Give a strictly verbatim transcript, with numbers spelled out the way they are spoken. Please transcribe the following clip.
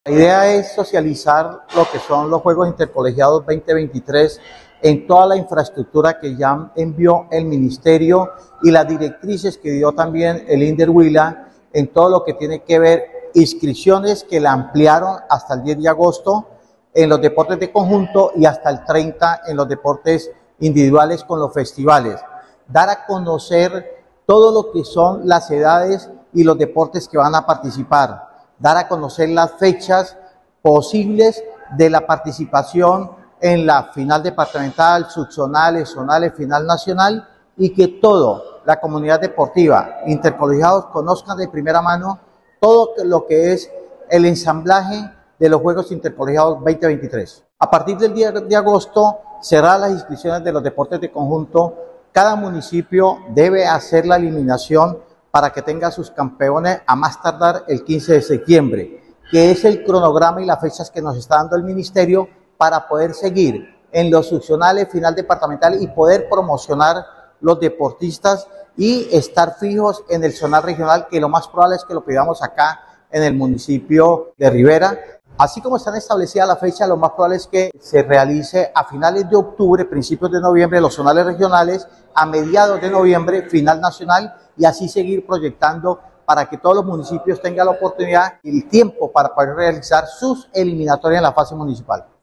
La idea es socializar lo que son los Juegos Intercolegiados veinte veintitrés en toda la infraestructura que ya envió el Ministerio y las directrices que dio también el Inderhuila en todo lo que tiene que ver inscripciones que la ampliaron hasta el diez de agosto en los deportes de conjunto y hasta el treinta en los deportes individuales con los festivales. Dar a conocer todo lo que son las edades y los deportes que van a participar. Dar a conocer las fechas posibles de la participación en la final departamental, subzonales, zonales, final nacional, y que toda la comunidad deportiva, intercolegiados, conozcan de primera mano todo lo que es el ensamblaje de los Juegos Intercolegiados veinte veintitrés. A partir del día de agosto, cerrar las inscripciones de los deportes de conjunto. Cada municipio debe hacer la eliminación para que tenga sus campeones a más tardar el quince de septiembre, que es el cronograma y las fechas que nos está dando el Ministerio para poder seguir en los subzonales, final departamental y poder promocionar los deportistas y estar fijos en el zonal regional, que lo más probable es que lo pidamos acá en el municipio de Rivera. Así como están establecidas las fechas, lo más probable es que se realice a finales de octubre, principios de noviembre, los zonales regionales, a mediados de noviembre, final nacional, y así seguir proyectando para que todos los municipios tengan la oportunidad y el tiempo para poder realizar sus eliminatorias en la fase municipal.